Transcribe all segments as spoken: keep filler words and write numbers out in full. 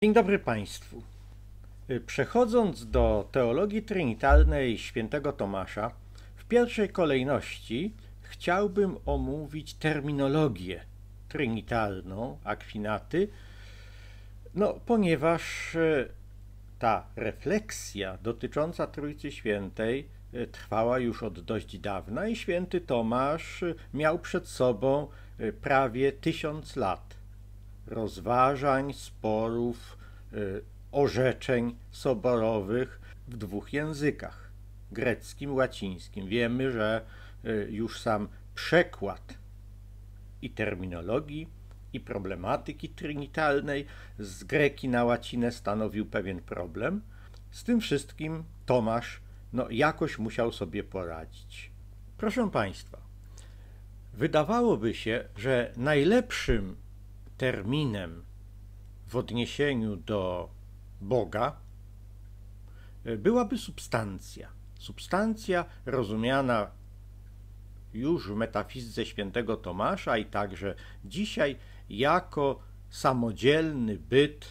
Dzień dobry Państwu. Przechodząc do teologii trinitarnej świętego Tomasza, w pierwszej kolejności chciałbym omówić terminologię trinitarną Akwinaty, no, ponieważ ta refleksja dotycząca Trójcy Świętej trwała już od dość dawna i święty Tomasz miał przed sobą prawie tysiąc lat rozważań, sporów, orzeczeń soborowych w dwóch językach, greckim, łacińskim. Wiemy, że już sam przekład i terminologii, i problematyki trinitarnej z greki na łacinę stanowił pewien problem. Z tym wszystkim Tomasz no, jakoś musiał sobie poradzić. Proszę Państwa, wydawałoby się, że najlepszym terminem w odniesieniu do Boga byłaby substancja. Substancja rozumiana już w metafizyce świętego Tomasza i także dzisiaj jako samodzielny byt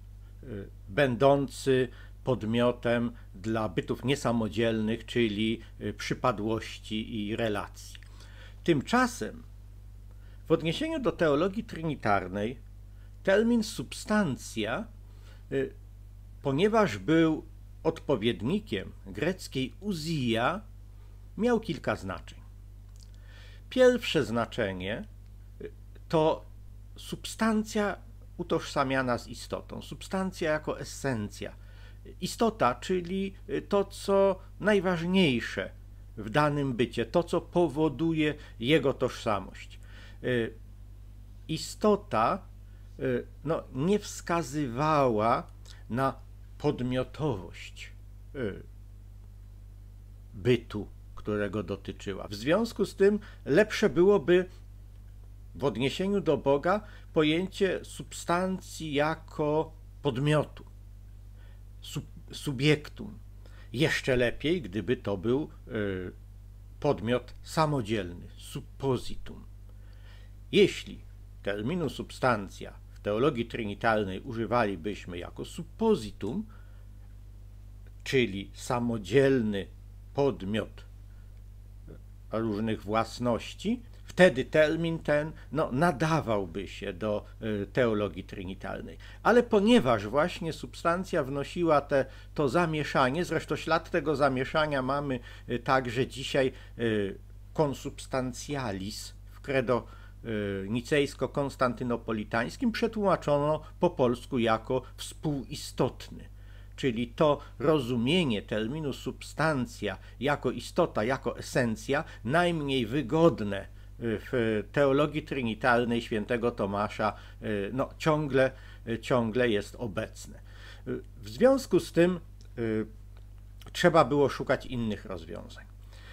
będący podmiotem dla bytów niesamodzielnych, czyli przypadłości i relacji. Tymczasem w odniesieniu do teologii trinitarnej termin substancja, ponieważ był odpowiednikiem greckiej ousia, miał kilka znaczeń. Pierwsze znaczenie to substancja utożsamiana z istotą, substancja jako esencja. Istota, czyli to, co najważniejsze w danym bycie, to, co powoduje jego tożsamość. Istota no, nie wskazywała na podmiotowość bytu, którego dotyczyła. W związku z tym lepsze byłoby w odniesieniu do Boga pojęcie substancji jako podmiotu, sub, subiektum. Jeszcze lepiej, gdyby to był podmiot samodzielny, suppositum. Jeśli terminu substancja w teologii trinitarnej używalibyśmy jako suppositum, czyli samodzielny podmiot różnych własności, wtedy termin ten no, nadawałby się do teologii trinitarnej. Ale ponieważ właśnie substancja wnosiła te, to zamieszanie, zresztą ślad tego zamieszania mamy także dzisiaj consubstantialis w credo nicejsko-konstantynopolitańskim, przetłumaczono po polsku jako współistotny. Czyli to rozumienie terminu substancja jako istota, jako esencja, najmniej wygodne w teologii trinitarnej świętego Tomasza, no, ciągle, ciągle jest obecne. W związku z tym y, trzeba było szukać innych rozwiązań.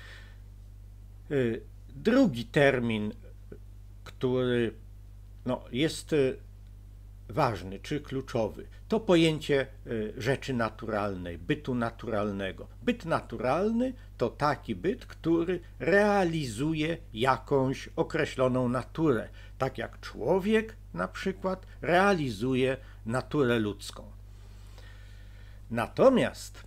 Y, drugi termin, który no, jest ważny czy kluczowy, to pojęcie rzeczy naturalnej, bytu naturalnego. Byt naturalny to taki byt, który realizuje jakąś określoną naturę, tak jak człowiek na przykład realizuje naturę ludzką. Natomiast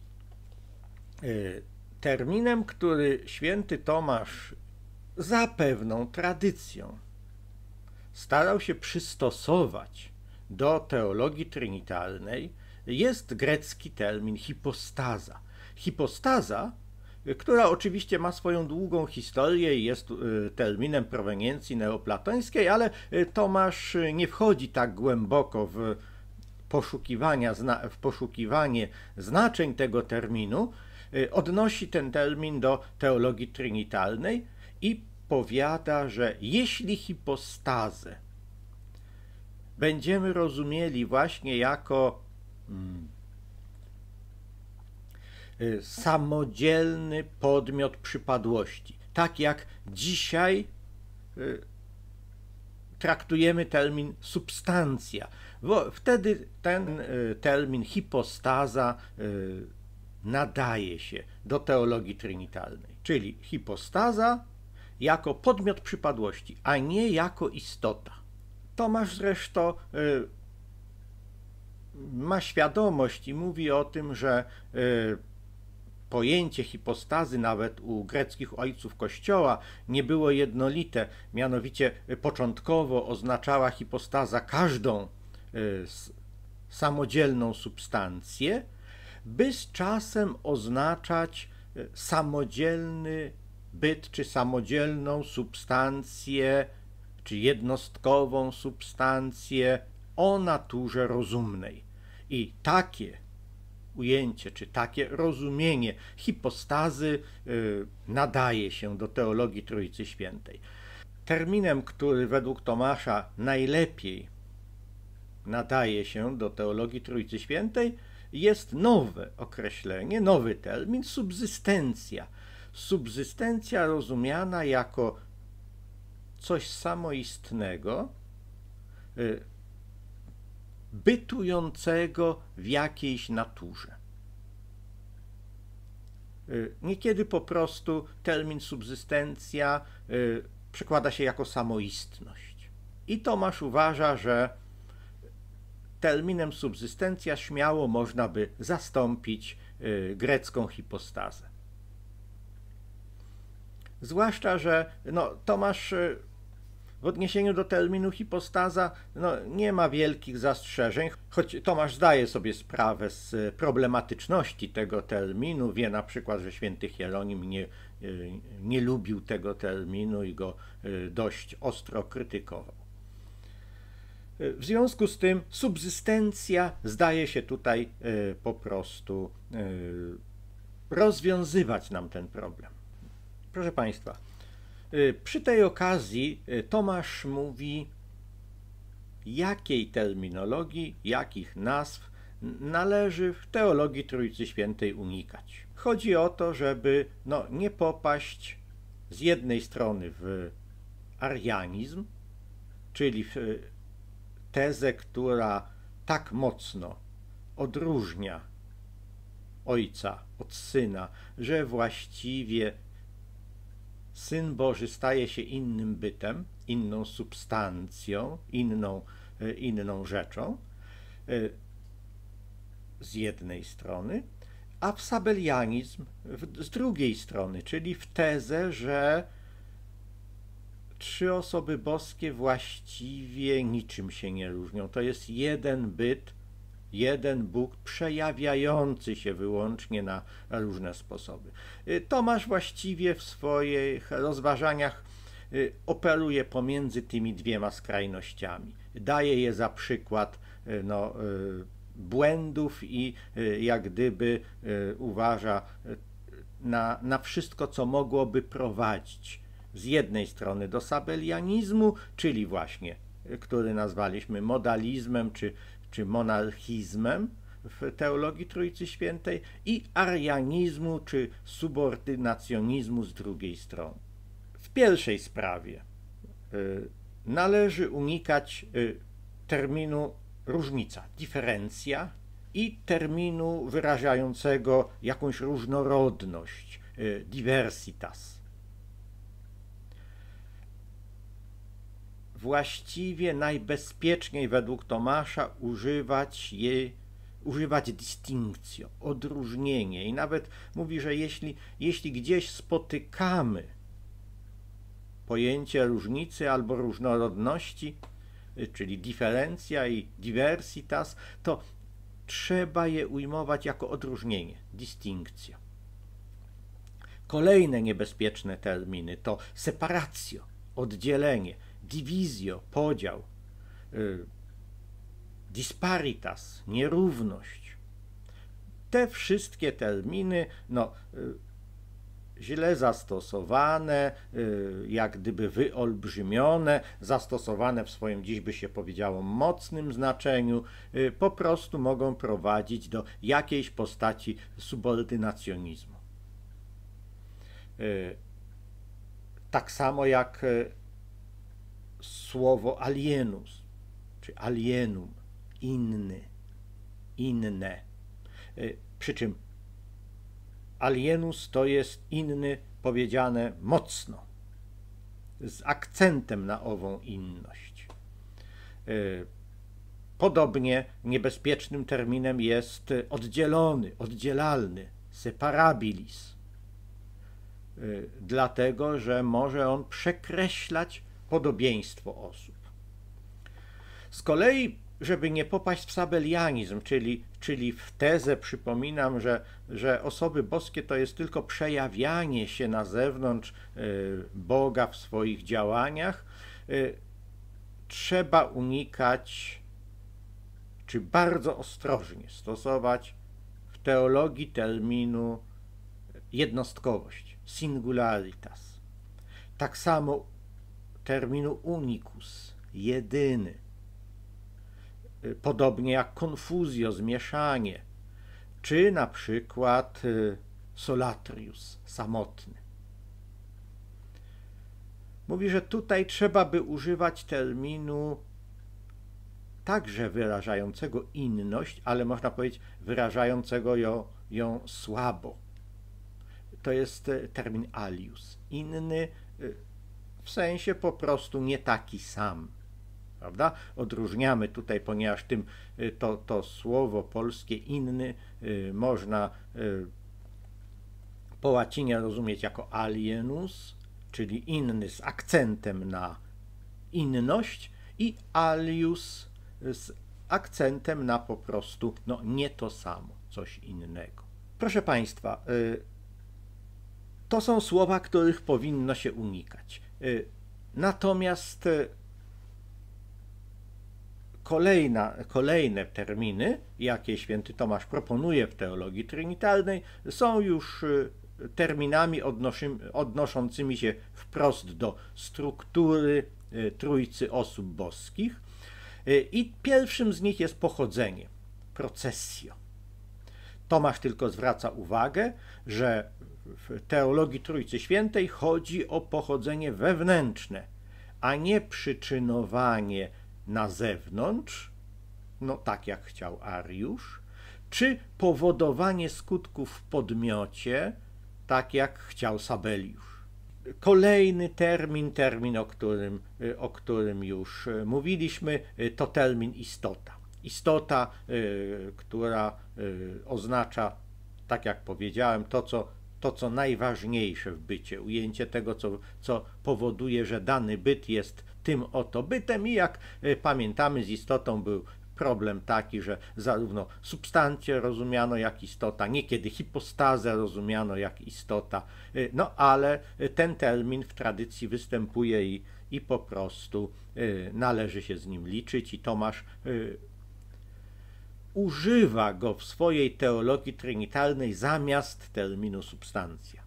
terminem, który święty Tomasz za pewną tradycją starał się przystosować do teologii trinitarnej, jest grecki termin hipostaza. Hipostaza, która oczywiście ma swoją długą historię i jest terminem proweniencji neoplatońskiej, ale Tomasz nie wchodzi tak głęboko w, poszukiwania, w poszukiwanie znaczeń tego terminu, odnosi ten termin do teologii trinitarnej i powiada, że jeśli hipostazę będziemy rozumieli właśnie jako hmm, samodzielny podmiot przypadłości, tak jak dzisiaj y, traktujemy termin substancja, bo wtedy ten y, termin hipostaza y, nadaje się do teologii trinitarnej, czyli hipostaza jako podmiot przypadłości, a nie jako istota. Tomasz zresztą ma świadomość i mówi o tym, że pojęcie hipostazy nawet u greckich ojców Kościoła nie było jednolite, mianowicie początkowo oznaczała hipostaza każdą samodzielną substancję, by z czasem oznaczać samodzielny byt, czy samodzielną substancję, czy jednostkową substancję o naturze rozumnej. I takie ujęcie, czy takie rozumienie hipostazy yy, nadaje się do teologii Trójcy Świętej. Terminem, który według Tomasza najlepiej nadaje się do teologii Trójcy Świętej, jest nowe określenie, nowy termin, subsystencja. Subsystencja rozumiana jako coś samoistnego, yy, bytującego w jakiejś naturze. Niekiedy po prostu termin subsystencja przekłada się jako samoistność. I Tomasz uważa, że terminem subsystencja śmiało można by zastąpić grecką hipostazę. Zwłaszcza, że no, Tomasz w odniesieniu do terminu hipostaza no, nie ma wielkich zastrzeżeń, choć Tomasz zdaje sobie sprawę z problematyczności tego terminu, wie na przykład, że święty Hieronim nie, nie lubił tego terminu i go dość ostro krytykował. W związku z tym subsystencja zdaje się tutaj po prostu rozwiązywać nam ten problem. Proszę Państwa, przy tej okazji Tomasz mówi, jakiej terminologii, jakich nazw należy w teologii Trójcy Świętej unikać. Chodzi o to, żeby no, nie popaść z jednej strony w arianizm, czyli w tezę, która tak mocno odróżnia Ojca od Syna, że właściwie Syn Boży staje się innym bytem, inną substancją, inną, inną rzeczą z jednej strony, a w sabelianizm z drugiej strony, czyli w tezę, że trzy osoby boskie właściwie niczym się nie różnią. To jest jeden byt, jeden Bóg przejawiający się wyłącznie na różne sposoby. Tomasz właściwie w swoich rozważaniach operuje pomiędzy tymi dwiema skrajnościami. Daje je za przykład no, błędów i jak gdyby uważa na, na wszystko, co mogłoby prowadzić z jednej strony do sabelianizmu, czyli właśnie, który nazwaliśmy modalizmem czy czy monarchizmem w teologii Trójcy Świętej i arianizmu czy subordynacjonizmu z drugiej strony. W pierwszej sprawie y, należy unikać y, terminu różnica, diferencja i terminu wyrażającego jakąś różnorodność, y, diversitas. Właściwie najbezpieczniej według Tomasza używać je, używać distinctio, odróżnienie. I nawet mówi, że jeśli, jeśli gdzieś spotykamy pojęcie różnicy albo różnorodności, czyli diferencja i diversitas, to trzeba je ujmować jako odróżnienie, distinctio. Kolejne niebezpieczne terminy to separatio, oddzielenie, divisio, podział, y, disparitas, nierówność. Te wszystkie terminy no, y, źle zastosowane, y, jak gdyby wyolbrzymione, zastosowane w swoim, dziś by się powiedziało, mocnym znaczeniu, y, po prostu mogą prowadzić do jakiejś postaci subordynacjonizmu. Y, tak samo jak y, słowo alienus, czy alienum, inny, inne. Przy czym alienus to jest inny powiedziane mocno, z akcentem na ową inność. Podobnie niebezpiecznym terminem jest oddzielony, oddzielalny, separabilis, dlatego że może on przekreślać podobieństwo osób. Z kolei, żeby nie popaść w sabelianizm, czyli, czyli w tezę, przypominam, że, że osoby boskie to jest tylko przejawianie się na zewnątrz Boga w swoich działaniach, trzeba unikać, czy bardzo ostrożnie stosować w teologii terminu jednostkowość, singularitas. Tak samo terminu unicus, jedyny. Podobnie jak confusio, zmieszanie, czy na przykład solatrius, samotny. Mówi, że tutaj trzeba by używać terminu także wyrażającego inność, ale można powiedzieć wyrażającego ją, ją słabo. To jest termin alius, inny w sensie po prostu nie taki sam. Prawda? Odróżniamy tutaj, ponieważ tym to, to słowo polskie inny można po łacinie rozumieć jako alienus, czyli inny z akcentem na inność, i alius z akcentem na po prostu no, nie to samo, coś innego. Proszę Państwa, to są słowa, których powinno się unikać. Natomiast Kolejna, kolejne terminy, jakie święty Tomasz proponuje w teologii trinitarnej, są już terminami odnoszącymi się wprost do struktury trójcy osób boskich. I pierwszym z nich jest pochodzenie, processio. Tomasz tylko zwraca uwagę, że w teologii Trójcy Świętej chodzi o pochodzenie wewnętrzne, a nie przyczynowanie na zewnątrz, no tak jak chciał Ariusz, czy powodowanie skutków w podmiocie, tak jak chciał Sabeliusz. Kolejny termin, termin, o którym, o którym już mówiliśmy, to termin istota. Istota, która oznacza, tak jak powiedziałem, to, co, to, co najważniejsze w bycie, ujęcie tego, co, co powoduje, że dany byt jest tym oto bytem. I jak pamiętamy, z istotą był problem taki, że zarówno substancję rozumiano jak istota, niekiedy hipostazę rozumiano jak istota, no ale ten termin w tradycji występuje i, i po prostu należy się z nim liczyć, i Tomasz używa go w swojej teologii trinitarnej zamiast terminu substancja.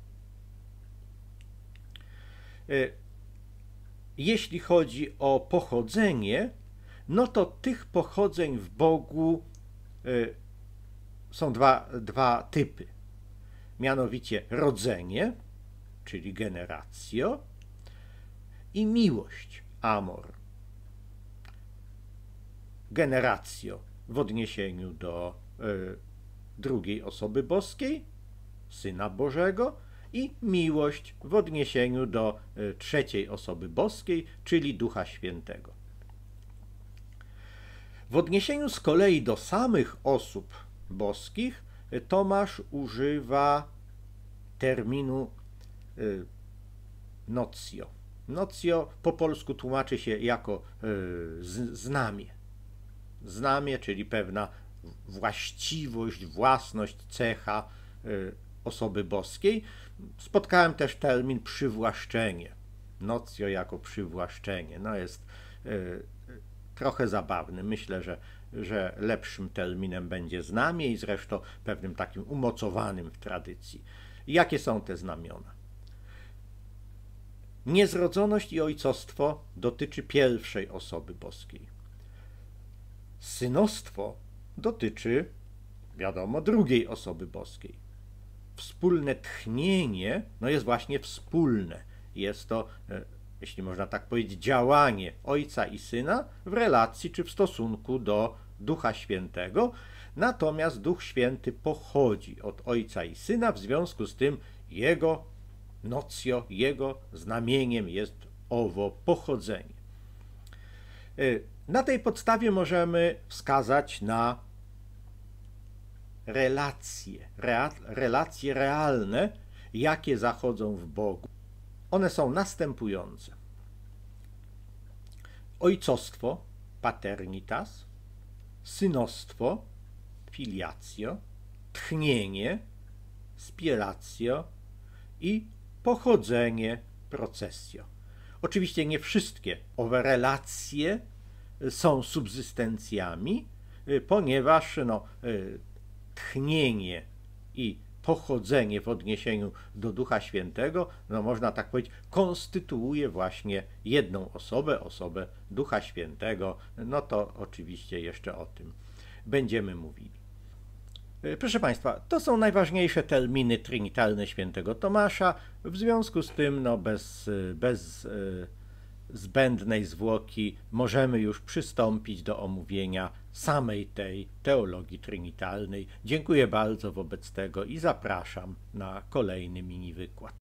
Jeśli chodzi o pochodzenie, no to tych pochodzeń w Bogu y, są dwa, dwa typy. Mianowicie rodzenie, czyli generatio, i miłość, amor. Generatio w odniesieniu do y, drugiej osoby boskiej, Syna Bożego, i miłość w odniesieniu do y, trzeciej osoby boskiej, czyli Ducha Świętego. W odniesieniu z kolei do samych osób boskich Tomasz używa terminu y, notio. Notio po polsku tłumaczy się jako y, z, znamie. Znamie, czyli pewna właściwość, własność, cecha y, osoby boskiej. Spotkałem też termin przywłaszczenie. Notio jako przywłaszczenie. No jest y, trochę zabawny. Myślę, że, że lepszym terminem będzie znamie i zresztą pewnym takim umocowanym w tradycji. Jakie są te znamiona? Niezrodzoność i ojcostwo dotyczy pierwszej osoby boskiej. Synostwo dotyczy, wiadomo, drugiej osoby boskiej. Wspólne tchnienie no jest właśnie wspólne. Jest to, jeśli można tak powiedzieć, działanie Ojca i Syna w relacji czy w stosunku do Ducha Świętego. Natomiast Duch Święty pochodzi od Ojca i Syna, w związku z tym jego notio, jego znamieniem jest owo pochodzenie. Na tej podstawie możemy wskazać na relacje, relacje realne, jakie zachodzą w Bogu. One są następujące. Ojcostwo, paternitas, synostwo, filiatio, tchnienie, spiratio i pochodzenie, processio. Oczywiście nie wszystkie owe relacje są subsystencjami, ponieważ no, tchnienie i pochodzenie w odniesieniu do Ducha Świętego, no można tak powiedzieć, konstytuuje właśnie jedną osobę, osobę Ducha Świętego. No to oczywiście jeszcze o tym będziemy mówili. Proszę Państwa, to są najważniejsze terminy trinitalne świętego Tomasza. W związku z tym, no bez, bez zbędnej zwłoki możemy już przystąpić do omówienia samej tej teologii trinitalnej. Dziękuję bardzo wobec tego i zapraszam na kolejny mini wykład.